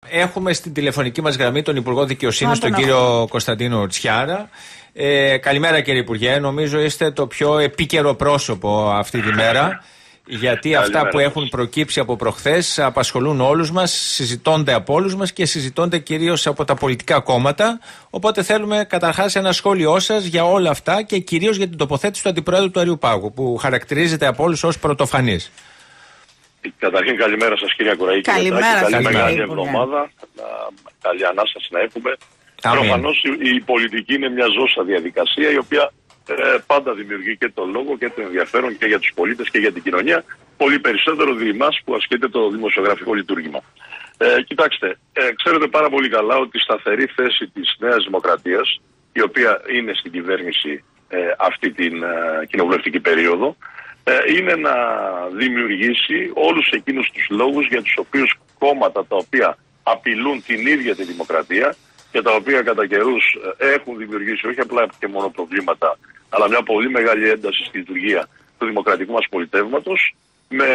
Έχουμε στην τηλεφωνική μας γραμμή τον Υπουργό Δικαιοσύνης, τον κύριο Κωνσταντίνο Τσιάρα. Καλημέρα κύριε Υπουργέ, νομίζω είστε το πιο επίκαιρο πρόσωπο αυτή τη μέρα. Γιατί αυτά που έχουν προκύψει από προχθές απασχολούν όλους μας, συζητώνται από όλους μας και συζητώνται κυρίως από τα πολιτικά κόμματα. Οπότε θέλουμε καταρχάς ένα σχόλιο σας για όλα αυτά και κυρίως για την τοποθέτηση του Αντιπροέδρου του Αριουπάγου, που χαρακτηρίζεται από όλους ως πρωτοφανής. Καταρχήν καλημέρα σας κύριε Κοραΐκη. Καλή μεγάλη εβδομάδα. Καλή Ανάσταση να έχουμε. Προφανώς η πολιτική είναι μια ζώσα διαδικασία η οποία πάντα δημιουργεί και το λόγο και το ενδιαφέρον και για τους πολίτες και για την κοινωνία, πολύ περισσότερο δι' εμάς που ασκείται το δημοσιογραφικό λειτουργήμα. Κοιτάξτε, ξέρετε πάρα πολύ καλά ότι η σταθερή θέση της Νέας Δημοκρατίας, η οποία είναι στην κυβέρνηση αυτή την κοινοβουλευτική περίοδο, είναι να δημιουργήσει όλους εκείνους τους λόγους για τους οποίους κόμματα τα οποία απειλούν την ίδια τη δημοκρατία και τα οποία κατά καιρούς έχουν δημιουργήσει όχι απλά και μόνο προβλήματα, αλλά μια πολύ μεγάλη ένταση στη λειτουργία του δημοκρατικού μας πολιτεύματος, με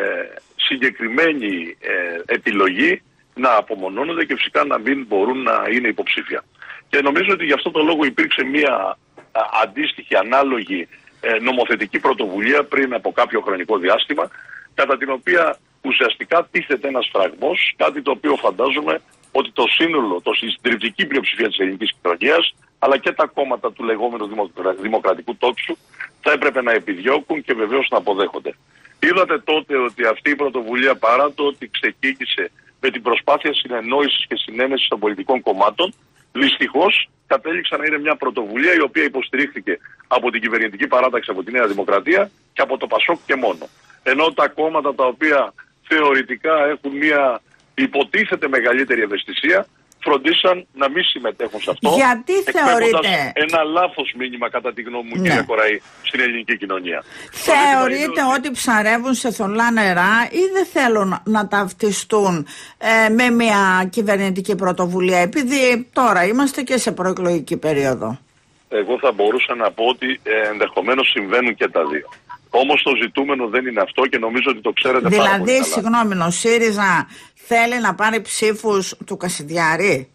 συγκεκριμένη επιλογή να απομονώνονται και φυσικά να μην μπορούν να είναι υποψήφια. Και νομίζω ότι γι' αυτό το λόγο υπήρξε μια αντίστοιχη, ανάλογη νομοθετική πρωτοβουλία πριν από κάποιο χρονικό διάστημα, κατά την οποία ουσιαστικά τίθεται ένας φραγμός, κάτι το οποίο φαντάζομαι ότι το σύνολο, η συντριπτική πλειοψηφία της ελληνικής κοινωνίας, αλλά και τα κόμματα του λεγόμενου δημοκρατικού τόξου, θα έπρεπε να επιδιώκουν και βεβαίως να αποδέχονται. Είδατε τότε ότι αυτή η πρωτοβουλία, παρά το ότι ξεκίνησε με την προσπάθεια συνεννόησης και συνένεσης των πολιτικών κομμάτων, δυστυχώς κατέληξε να είναι μια πρωτοβουλία η οποία υποστηρίχθηκε από την κυβερνητική παράταξη, από τη Νέα Δημοκρατία και από το ΠΑΣΟΚ και μόνο. Ενώ τα κόμματα τα οποία θεωρητικά έχουν μια υποτίθεται μεγαλύτερη ευαισθησία, φροντίσαν να μην συμμετέχουν σε αυτό. Γιατί θεωρείτε ένα λάθος μήνυμα, κατά τη γνώμη μου, κύριε Κοραή, στην ελληνική κοινωνία. Θεωρείτε ότι ψαρεύουν σε θολά νερά ή δεν θέλουν να ταυτιστούν με μια κυβερνητική πρωτοβουλία, επειδή τώρα είμαστε και σε προεκλογική περίοδο? Εγώ θα μπορούσα να πω ότι ενδεχομένως συμβαίνουν και τα δύο. Όμως το ζητούμενο δεν είναι αυτό και νομίζω ότι το ξέρετε πάρα πολύ καλά. Δηλαδή, συγγνώμη, ο ΣΥΡΙΖΑ θέλει να πάρει ψήφους του Κασιδιάρη?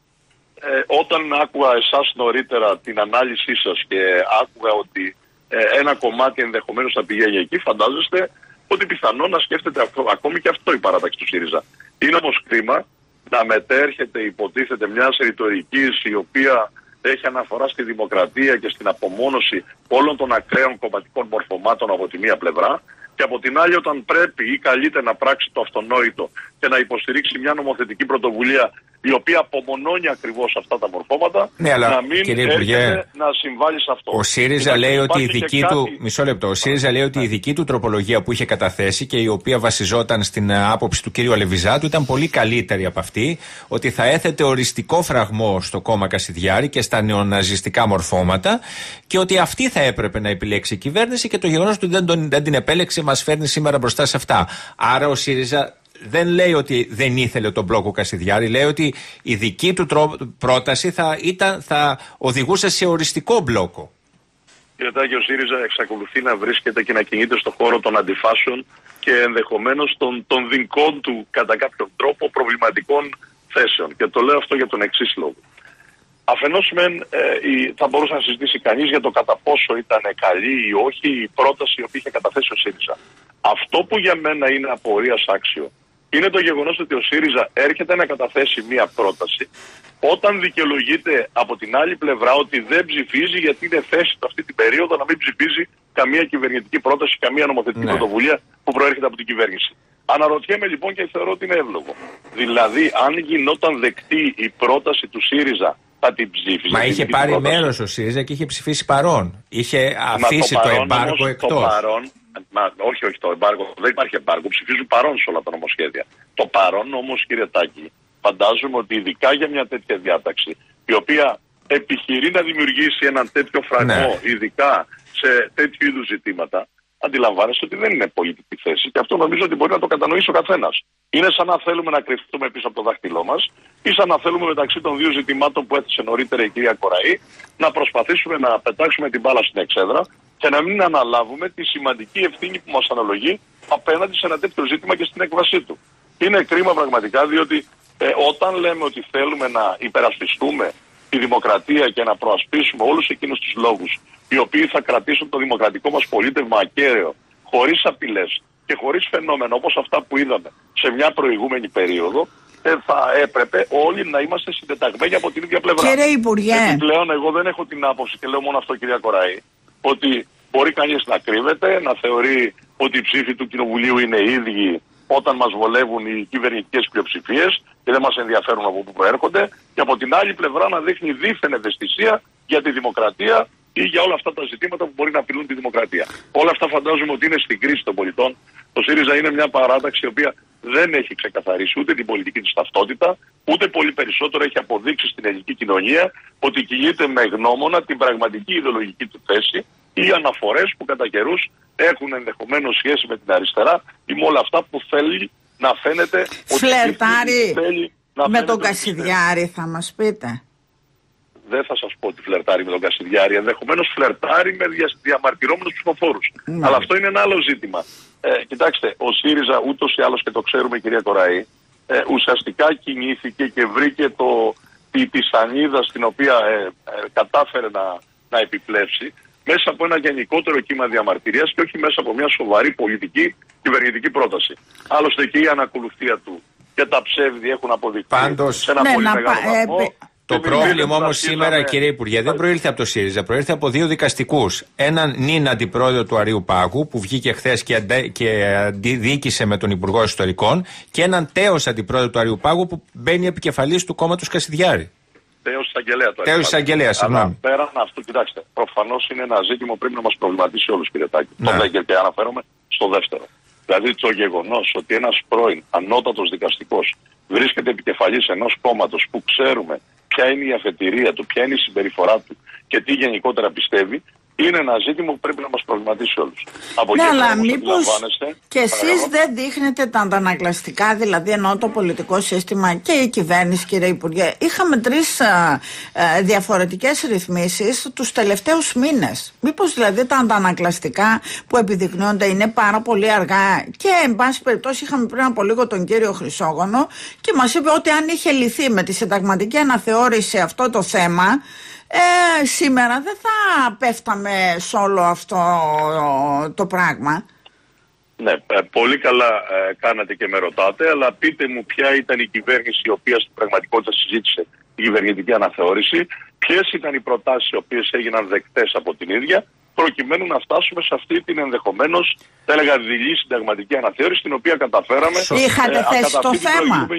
Όταν άκουγα εσάς νωρίτερα την ανάλυση σας και άκουγα ότι ένα κομμάτι ενδεχομένως θα πηγαίνει εκεί, φαντάζεστε ότι πιθανόν να σκέφτεται ακόμη και αυτό η παράταξη του ΣΥΡΙΖΑ. Είναι όμως κρίμα να μετέρχεται, υποτίθεται, μιας ρητορικής η οποία έχει αναφορά στη δημοκρατία και στην απομόνωση όλων των ακραίων κομματικών μορφωμάτων από τη μία πλευρά, και από την άλλη όταν πρέπει ή καλείται να πράξει το αυτονόητο και να υποστηρίξει μια νομοθετική πρωτοβουλία η οποία απομονώνει ακριβώς αυτά τα μορφώματα, να μην έρχεται να συμβάλλει σε αυτό. Ο ΣΥΡΙΖΑ λέει ότι η δική του, μισό λεπτό, ο ΣΥΡΙΖΑ λέει ότι η δική του τροπολογία που είχε καταθέσει και η οποία βασιζόταν στην άποψη του κ. Αλεβιζάτου ήταν πολύ καλύτερη από αυτή, ότι θα έθετε οριστικό φραγμό στο κόμμα Κασιδιάρη και στα νεοναζιστικά μορφώματα και ότι αυτή θα έπρεπε να επιλέξει η κυβέρνηση, και το γεγονός ότι δεν την επέλεξε μας φέρνει σήμερα μπροστά σε αυτά. Άρα ο ΣΥΡΙΖΑ δεν λέει ότι δεν ήθελε τον μπλόκο Κασιδιάρη, λέει ότι η δική του πρόταση θα οδηγούσε σε οριστικό μπλόκο. Κύριε Τάκη, ο ΣΥΡΙΖΑ εξακολουθεί να βρίσκεται και να κινείται στον χώρο των αντιφάσεων και ενδεχομένως των δικών του κατά κάποιον τρόπο προβληματικών θέσεων. Και το λέω αυτό για τον εξής λόγο. Αφενός θα μπορούσε να συζητήσει κανείς για το κατά πόσο ήταν καλή ή όχι η πρόταση η οποία είχε καταθέσει ο ΣΥΡΙΖΑ. Αυτό που για μένα είναι απορίας άξιο είναι το γεγονός ότι ο ΣΥΡΙΖΑ έρχεται να καταθέσει μία πρόταση όταν δικαιολογείται από την άλλη πλευρά ότι δεν ψηφίζει, γιατί είναι θέση του αυτή την περίοδο να μην ψηφίζει καμία κυβερνητική πρόταση, καμία νομοθετική πρωτοβουλία που προέρχεται από την κυβέρνηση. Αναρωτιέμαι λοιπόν και θεωρώ ότι είναι εύλογο. Δηλαδή, αν γινόταν δεκτή η πρόταση του ΣΥΡΙΖΑ, θα την ψήφιζε? Μα είχε πάρει μέρος ο ΣΥΡΙΖΑ και είχε ψηφίσει παρόν. Είχε αφήσει το εμπάργκο εκτός. Όχι, το εμπάργκο. Δεν υπάρχει εμπάργκο. Ψηφίζουν παρόν σε όλα τα νομοσχέδια. Το παρόν όμως, κύριε Τάκη, φαντάζομαι ότι ειδικά για μια τέτοια διάταξη, η οποία επιχειρεί να δημιουργήσει έναν τέτοιο φραγμό, ειδικά σε τέτοιου είδους ζητήματα, αντιλαμβάνεστε ότι δεν είναι πολιτική θέση. Και αυτό νομίζω ότι μπορεί να το κατανοήσει ο καθένας. Είναι σαν να θέλουμε να κρυφτούμε πίσω από το δάχτυλό μας, ή σαν να θέλουμε μεταξύ των δύο ζητημάτων που έθεσε νωρίτερα η κυρία Κοραή να προσπαθήσουμε να πετάξουμε την μπάλα στην εξέδρα και να μην αναλάβουμε τη σημαντική ευθύνη που μας αναλογεί απέναντι σε ένα τέτοιο ζήτημα και στην έκβασή του. Είναι κρίμα πραγματικά, διότι Όταν λέμε ότι θέλουμε να υπερασπιστούμε τη δημοκρατία και να προασπίσουμε όλους εκείνους τους λόγους οι οποίοι θα κρατήσουν το δημοκρατικό μας πολίτευμα ακέραιο, χωρίς απειλές και χωρίς φαινόμενα όπως αυτά που είδαμε σε μια προηγούμενη περίοδο, θα έπρεπε όλοι να είμαστε συντεταγμένοι από την ίδια πλευρά. Κύριε Υπουργέ. Επιπλέον, εγώ δεν έχω την άποψη, και λέω μόνο αυτό, κυρία Κοραή, ότι μπορεί κανείς να κρύβεται, να θεωρεί ότι οι ψήφοι του Κοινοβουλίου είναι ίδιοι όταν μας βολεύουν οι κυβερνητικές πλειοψηφίες και δεν μας ενδιαφέρουν από πού προέρχονται, και από την άλλη πλευρά να δείχνει δίθεν ευαισθησία για τη δημοκρατία ή για όλα αυτά τα ζητήματα που μπορεί να απειλούν τη δημοκρατία. Όλα αυτά φαντάζομαι ότι είναι στην κρίση των πολιτών. Το ΣΥΡΙΖΑ είναι μια παράταξη η οποία δεν έχει ξεκαθαρίσει ούτε την πολιτική της ταυτότητα, ούτε πολύ περισσότερο έχει αποδείξει στην ελληνική κοινωνία ότι κινείται με γνώμονα την πραγματική ιδεολογική του θέση ή αναφορές που κατά καιρούς έχουν ενδεχομένως σχέση με την αριστερά ή με όλα αυτά που θέλει να φαίνεται ότι φλερτάρει με τον ότι Κασιδιάρη, θα μας πείτε. Δεν θα σας πω ότι φλερτάρει με τον Κασιδιάρη, ενδεχομένως φλερτάρει με διαμαρτυρόμενους ψηφοφόρους. Αλλά αυτό είναι ένα άλλο ζήτημα. Κοιτάξτε, ο ΣΥΡΙΖΑ ούτως ή άλλως, και το ξέρουμε, κυρία Κοραή, ουσιαστικά κινήθηκε και βρήκε τη σανίδα στην οποία κατάφερε να επιπλέψει μέσα από ένα γενικότερο κύμα διαμαρτυρίας και όχι μέσα από μια σοβαρή πολιτική κυβερνητική πρόταση. Άλλωστε και η ανακολουθία του και τα ψεύδι έχουν αποδειχθεί σε ένα πολύ μεγάλο βαθμό. Το πρόβλημα όμως σήμερα, κύριε Υπουργέ, δεν προήλθε από το ΣΥΡΙΖΑ, προήλθε από δύο δικαστικούς. Έναν νυν αντιπρόεδρο του Αριουπάγου, που βγήκε χθες και αντιδίκησε με τον Υπουργό Ιστορικών, και έναν τέος αντιπρόεδρο του Αριουπάγου που μπαίνει επικεφαλής του κόμματος Κασιδιάρη. Τέος εισαγγελέα του Τέος εισαγγελέα, συγγνώμη. Πέραν αυτού, κοιτάξτε, προφανώς είναι ένα ζήτημα που πρέπει να μας προβληματίσει όλους, κύριε Τάκη. Και αναφέρομαι στο δεύτερο. Δηλαδή το γεγονός ότι ένας πρώην ανώτατος δικαστικός βρίσκεται επικεφαλής ενός κόμματος που ξέρουμε ποια είναι η αφετηρία του, ποια είναι η συμπεριφορά του και τι γενικότερα πιστεύει, είναι ένα ζήτημα που πρέπει να μας προβληματίσει όλους. Ναι, αλλά μήπως και εσείς δεν δείχνετε τα αντανακλαστικά, δηλαδή εννοώ το πολιτικό σύστημα και η κυβέρνηση, κύριε Υπουργέ. Είχαμε 3 διαφορετικές ρυθμίσεις τους τελευταίους μήνες. Μήπως δηλαδή τα αντανακλαστικά που επιδεικνύονται είναι πάρα πολύ αργά? Και εν πάση περιπτώσει είχαμε πριν από λίγο τον κύριο Χρυσόγονο και μας είπε ότι αν είχε λυθεί με τη συνταγματική αναθεώρηση αυτό το θέμα, σήμερα δεν θα πέφταμε σε όλο αυτό το πράγμα. Ναι, πολύ καλά κάνατε και με ρωτάτε, αλλά πείτε μου ποια ήταν η κυβέρνηση η οποία στην πραγματικότητα συζήτησε την κυβερνητική αναθεώρηση, ποιες ήταν οι προτάσεις οι οποίες έγιναν δεκτές από την ίδια, προκειμένου να φτάσουμε σε αυτή την ενδεχομένως, θα έλεγα, δειλή συνταγματική αναθεώρηση, την οποία καταφέραμε. Είχατε θέσει το θέμα.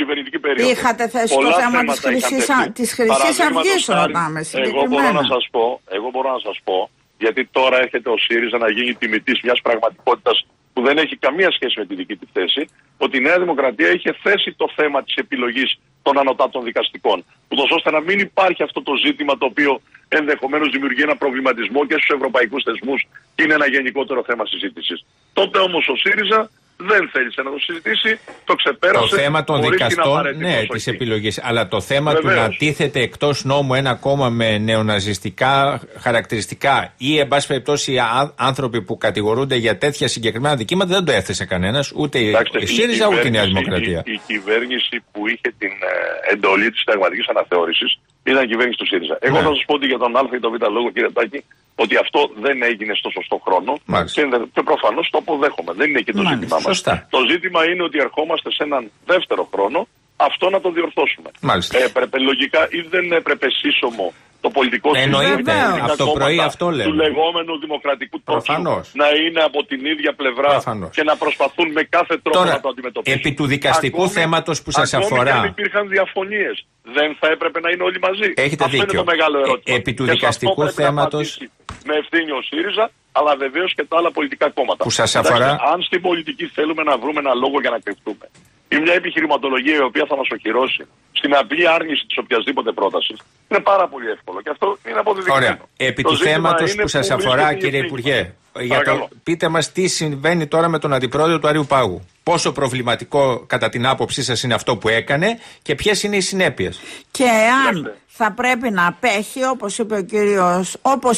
Είχατε θέσει το θέμα της Χρυσής Αυγής, ρωτάμε συγκεκριμένα. Εγώ μπορώ να σας πω, γιατί τώρα έρχεται ο ΣΥΡΙΖΑ να γίνει τιμητής μιας πραγματικότητας που δεν έχει καμία σχέση με τη δική του θέση, ότι η Νέα Δημοκρατία είχε θέσει το θέμα της επιλογής των ανωτάτων δικαστικών, ούτως ώστε να μην υπάρχει αυτό το ζήτημα το οποίο ενδεχομένως δημιουργεί ένα προβληματισμό και στους ευρωπαϊκούς θεσμούς και είναι ένα γενικότερο θέμα συζήτησης. Τότε όμως ο ΣΥΡΙΖΑ δεν θέλησε να το συζητήσει, το ξεπέρασε. Το θέμα των δικαστών, ναι, της επιλογής. Αλλά το θέμα του να τίθεται εκτός νόμου ένα κόμμα με νεοναζιστικά χαρακτηριστικά ή, εν πάση περιπτώσει, άνθρωποι που κατηγορούνται για τέτοια συγκεκριμένα δικήματα, δεν το έθεσε κανένας, ούτε η ΣΥΡΙΖΑ ούτε η Νέα Δημοκρατία. Η κυβέρνηση που είχε την εντολή της συνταγματικής αναθεώρησης ήταν η κυβέρνηση του ΣΥΡΙΖΑ. Εγώ θα σας πω ότι για τον Α ή τον Β λόγο, κύριε Τάκη, ότι αυτό δεν έγινε στο σωστό χρόνο και προφανώς το αποδέχομαι. Δεν είναι και το ζήτημά μας. Το ζήτημα είναι ότι ερχόμαστε σε έναν δεύτερο χρόνο αυτό να το διορθώσουμε. Έπρεπε λογικά ή δεν έπρεπε σύσσωμο το πολιτικό σύστημα από το πρωί αυτό λέμε, του λεγόμενου δημοκρατικού τόξου να είναι από την ίδια πλευρά και να προσπαθούν με κάθε τρόπο τώρα, να το αντιμετωπίσουν. Επί του δικαστικού θέματος που σας αφορά. Ακόμη και αν υπήρχαν διαφωνίες, δεν θα έπρεπε να είναι όλοι μαζί? Έχετε αυτό δίκιο. Είναι το μεγάλο ερώτημα. Επί του δικαστικού θέματος. Με ευθύνη ο ΣΥΡΙΖΑ, αλλά βεβαίως και τα άλλα πολιτικά κόμματα. Που σας αφορά. Αν στην πολιτική θέλουμε να βρούμε ένα λόγο για να κρυφτούμε ή μια επιχειρηματολογία η οποία θα μας οχυρώσει στην απλή άρνηση της οποιασδήποτε πρότασης, είναι πάρα πολύ εύκολο. Και αυτό είναι αποδεδειγμένο. Ωραία. Επί του θέματος που σας αφορά, κύριε Υπουργέ, πείτε μας τι συμβαίνει τώρα με τον αντιπρόεδρο του Αριουπάγου. Πόσο προβληματικό κατά την άποψή σας είναι αυτό που έκανε και ποιες είναι οι συνέπειες? Και αν θα πρέπει να απέχει, όπως είπε ο κύριος,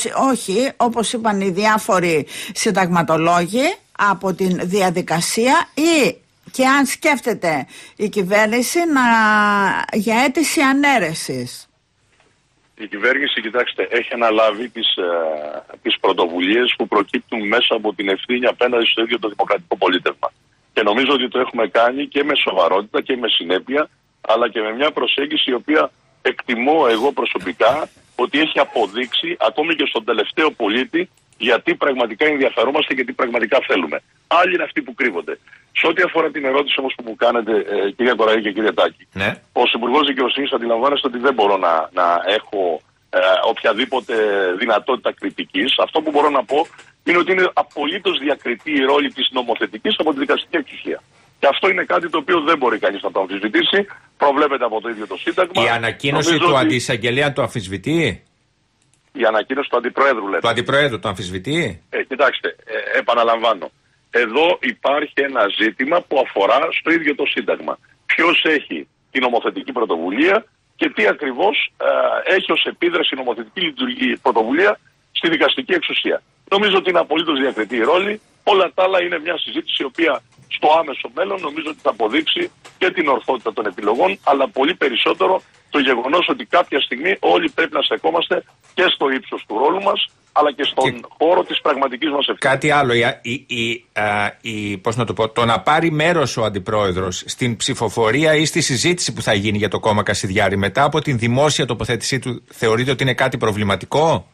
όπως είπαν οι διάφοροι συνταγματολόγοι, από την διαδικασία, ή και αν σκέφτεται η κυβέρνηση για αίτηση ανέρεσης. Η κυβέρνηση, κοιτάξτε, έχει αναλάβει τις πρωτοβουλίες που προκύπτουν μέσα από την ευθύνη απέναντι στο ίδιο το δημοκρατικό πολίτευμα. Και νομίζω ότι το έχουμε κάνει και με σοβαρότητα και με συνέπεια, αλλά και με μια προσέγγιση η οποία εκτιμώ εγώ προσωπικά ότι έχει αποδείξει ακόμη και στον τελευταίο πολίτη γιατί πραγματικά ενδιαφερόμαστε και τι πραγματικά θέλουμε. Άλλοι είναι αυτοί που κρύβονται. Σε ό,τι αφορά την ερώτηση όμως που μου κάνετε, κυρία Κοραή και κύριε Τάκη, ναι. Ως Υπουργός Δικαιοσύνης αντιλαμβάνεστε ότι δεν μπορώ να έχω οποιαδήποτε δυνατότητα κριτικής. Αυτό που μπορώ να πω είναι ότι είναι απολύτως διακριτή η ρόλη της νομοθετικής από τη δικαστική εξουσία. Και αυτό είναι κάτι το οποίο δεν μπορεί κανείς να το αμφισβητήσει. Προβλέπεται από το ίδιο το Σύνταγμα. Η ανακοίνωση του αντισαγγελέα το αμφισβητεί. Η ανακοίνωση του Αντιπροέδρου, λέτε. Του Αντιπροέδρου το αμφισβητεί. Κοιτάξτε, επαναλαμβάνω. Εδώ υπάρχει ένα ζήτημα που αφορά στο ίδιο το Σύνταγμα. Ποιος έχει την νομοθετική πρωτοβουλία και τι ακριβώς έχει ως επίδραση η νομοθετική πρωτοβουλία στη δικαστική εξουσία. Νομίζω ότι είναι απολύτως διακριτή η ρόλη. Όλα τα άλλα είναι μια συζήτηση η οποία στο άμεσο μέλλον νομίζω ότι θα αποδείξει και την ορθότητα των επιλογών, αλλά πολύ περισσότερο το γεγονός ότι κάποια στιγμή όλοι πρέπει να στεκόμαστε και στο ύψος του ρόλου μας, αλλά και στον χώρο της πραγματικής μας ευθύνης. Κάτι άλλο, πώς να το πω, το να πάρει μέρος ο Αντιπρόεδρος στην ψηφοφορία ή στη συζήτηση που θα γίνει για το κόμμα Κασιδιάρη μετά από την δημόσια τοποθέτησή του, θεωρείτε ότι είναι κάτι προβληματικό?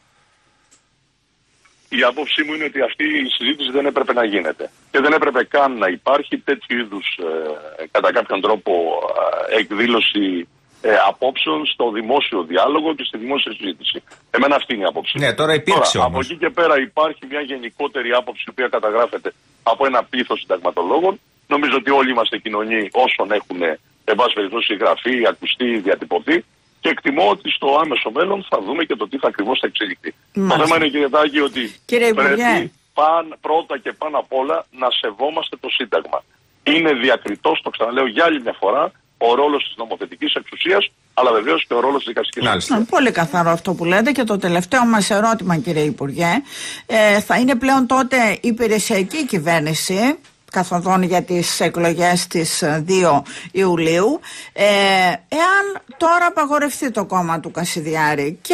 Η άποψή μου είναι ότι αυτή η συζήτηση δεν έπρεπε να γίνεται. Και δεν έπρεπε καν να υπάρχει τέτοιου είδους, κατά κάποιον τρόπο, εκδήλωση απόψεων στο δημόσιο διάλογο και στη δημόσια συζήτηση. Εμένα αυτή είναι η άποψή. Ναι, τώρα υπήρξε όμως. Από εκεί και πέρα υπάρχει μια γενικότερη άποψη η οποία καταγράφεται από ένα πλήθος συνταγματολόγων. Νομίζω ότι όλοι είμαστε κοινωνοί όσων έχουν, εν πάση περιπτώσει, γραφεί, ακουστεί, διατυπωθεί. Και εκτιμώ ότι στο άμεσο μέλλον θα δούμε και το τι θα ακριβώς θα εξελιχθεί. Το θέμα είναι, κύριε Τάκη, ότι πρέπει πρώτα και πάνω απ' όλα να σεβόμαστε το Σύνταγμα. Είναι διακριτός, το ξαναλέω για άλλη μια φορά, ο ρόλος της νομοθετικής εξουσίας, αλλά βεβαίως και ο ρόλος της δικαστικής εξουσίας. Πολύ καθαρό αυτό που λέτε. Και το τελευταίο μας ερώτημα, κύριε Υπουργέ, θα είναι πλέον τότε η υπηρεσιακή κυβέρνηση, καθοδόν για τις εκλογές της 2 Ιουλίου, εάν τώρα απαγορευτεί το κόμμα του Κασιδιάρη και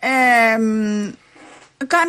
κάνει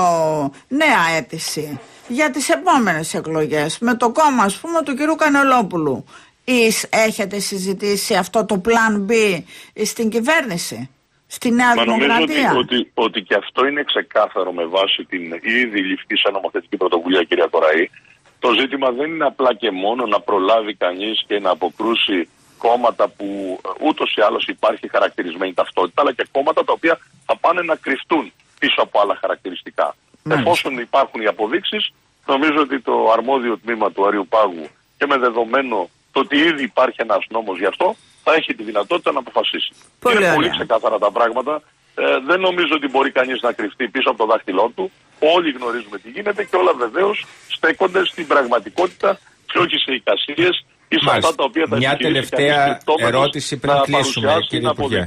νέα αίτηση για τις επόμενες εκλογές με το κόμμα, ας πούμε, του κυρίου Κανελόπουλου, έχετε συζητήσει αυτό το Plan B στην κυβέρνηση, στη Νέα Δημοκρατία? Νομίζω ότι και αυτό είναι ξεκάθαρο με βάση την ήδη ληφθήσα νομοθετική πρωτοβουλία, κυρία Κοραή. Το ζήτημα δεν είναι απλά και μόνο να προλάβει κανείς και να αποκρούσει κόμματα που ούτως ή άλλως υπάρχει χαρακτηρισμένη ταυτότητα, αλλά και κόμματα τα οποία θα πάνε να κρυφτούν πίσω από άλλα χαρακτηριστικά. Εφόσον υπάρχουν οι αποδείξεις, νομίζω ότι το αρμόδιο τμήμα του Αριουπάγου και με δεδομένο το ότι ήδη υπάρχει ένας νόμος γι' αυτό, θα έχει τη δυνατότητα να αποφασίσει. Είναι πολύ ξεκάθαρα τα πράγματα. Δεν νομίζω ότι μπορεί κανείς να κρυφτεί πίσω από το δάχτυλό του. Όλοι γνωρίζουμε τι γίνεται και όλα βεβαίως στέκονται στην πραγματικότητα και όχι σε εικασίες ή σε αυτά τα οποία θα Μια τελευταία ερώτηση πριν κλείσουμε, κύριε Υπουργέ.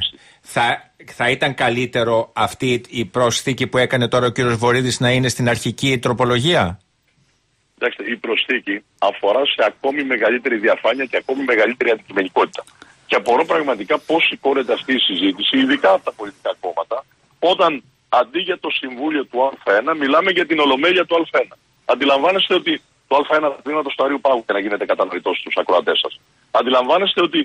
Θα ήταν καλύτερο αυτή η προσθήκη που έκανε τώρα ο κύριος Βορίδης να είναι στην αρχική τροπολογία? Κοιτάξτε, η προσθήκη αφορά σε ακόμη μεγαλύτερη διαφάνεια και ακόμη μεγαλύτερη αντικειμενικότητα. Και απορώ πραγματικά πώς σηκώνεται αυτή η συζήτηση, ειδικά από τα πολιτικά κόμματα, όταν αντί για το Συμβούλιο του Α1 μιλάμε για την Ολομέλεια του Α1. Αντιλαμβάνεστε ότι το Α1 θα τμήματο του Αριού Πάγου, και να γίνεται κατανοητό στους ακροατές σας. Αντιλαμβάνεστε ότι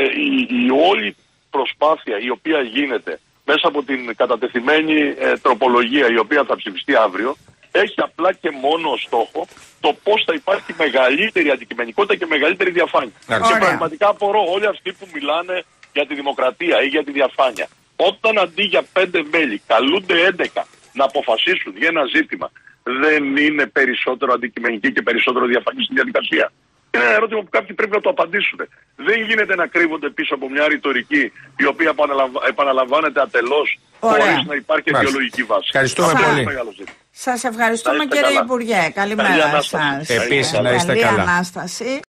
η όλη προσπάθεια η οποία γίνεται μέσα από την κατατεθειμένη τροπολογία η οποία θα ψηφιστεί αύριο, έχει απλά και μόνο στόχο το πώς θα υπάρχει μεγαλύτερη αντικειμενικότητα και μεγαλύτερη διαφάνεια. Και πραγματικά απορώ όλοι αυτοί που μιλάνε για τη δημοκρατία ή για τη διαφάνεια, όταν αντί για 5 μέλη καλούνται 11 να αποφασίσουν για ένα ζήτημα, δεν είναι περισσότερο αντικειμενική και περισσότερο διαφανή στη διαδικασία? Είναι ένα ερώτημα που κάποιοι πρέπει να το απαντήσουν. Δεν γίνεται να κρύβονται πίσω από μια ρητορική η οποία επαναλαμβάνεται ατελώς χωρίς να υπάρχει αιτιολογική βάση. Ευχαριστούμε πολύ. Σας ευχαριστούμε, κύριε Υπουργέ. Καλημέρα σας. Επίσης να είστε καλά. Καλή Ανάσταση.